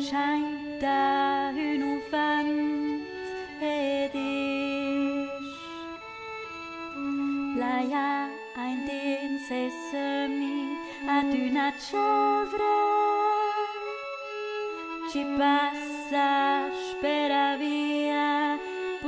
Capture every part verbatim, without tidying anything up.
tschainta, uffant, disch. Plajà, Aint, seis, sömmi, una chavra. Passa, speravia,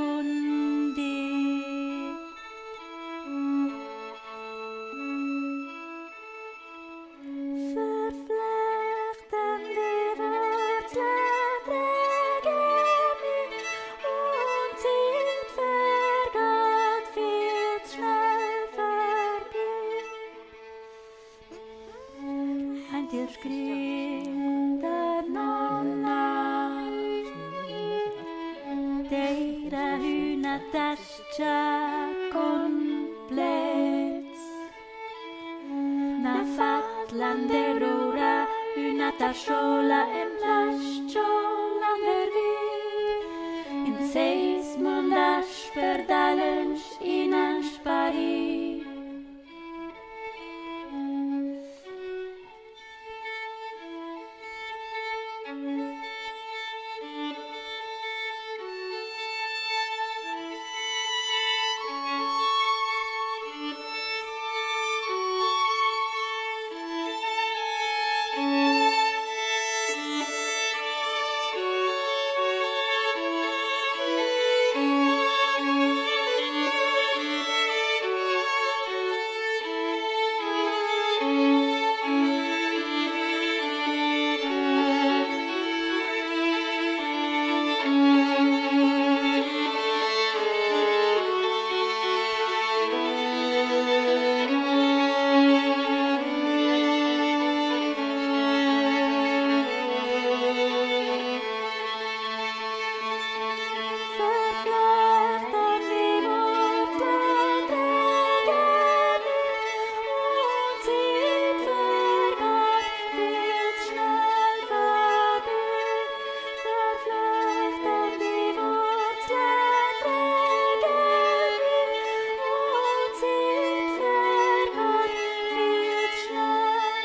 Verflechtende Wurzeln trägen und Ziit vergoot viel schnell vergeht. Ein Tier schreit der Nonna Eleonora tas-cha komplett. Na fatlanderora una tasciola em lasciola nervir. In seis mondas per dalens in anspari.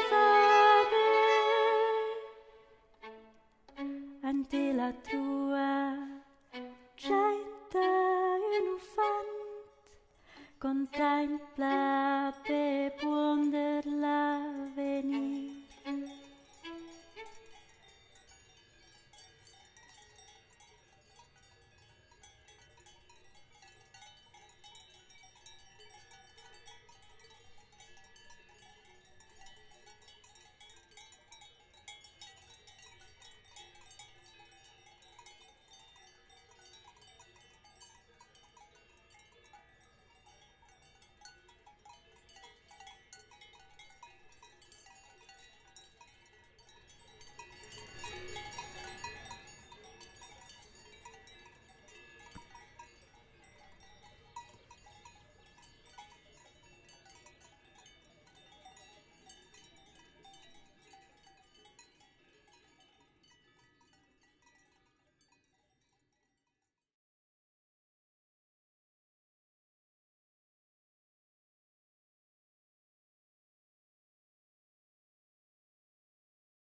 Ante la tua